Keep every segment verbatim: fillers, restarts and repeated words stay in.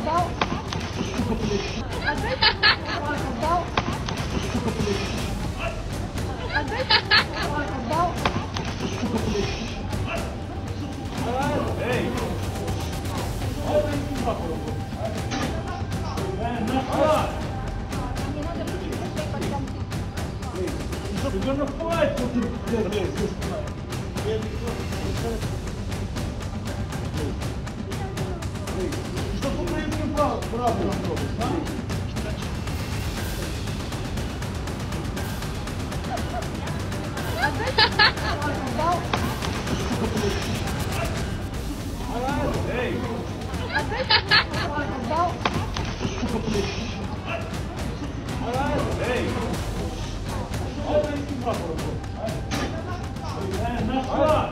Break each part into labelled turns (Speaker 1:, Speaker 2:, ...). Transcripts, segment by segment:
Speaker 1: You're gonna fight for this. Что по-моему правда пробовать, да? Эй! Эй! Нашла!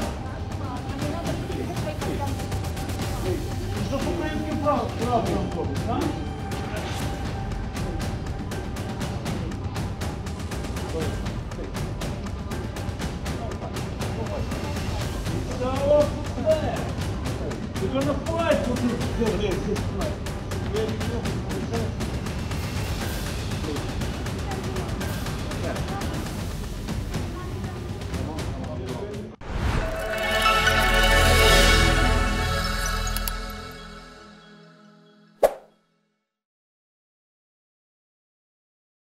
Speaker 1: Что по-моему правда пробовать, да? You're gonna fight for this.